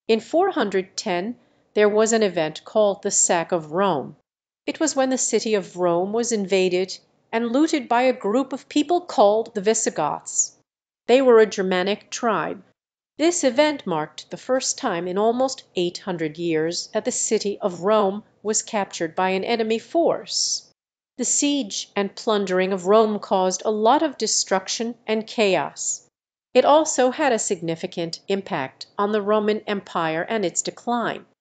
In 410 there was an event called the Sack of Rome. It was when the city of Rome was invaded and looted by a group of people called the Visigoths. They were a Germanic tribe. This event marked the first time in almost 800 years that the city of Rome was captured by an enemy force. The siege and plundering of Rome caused a lot of destruction and chaos. It also had a significant impact on the Roman Empire and its decline.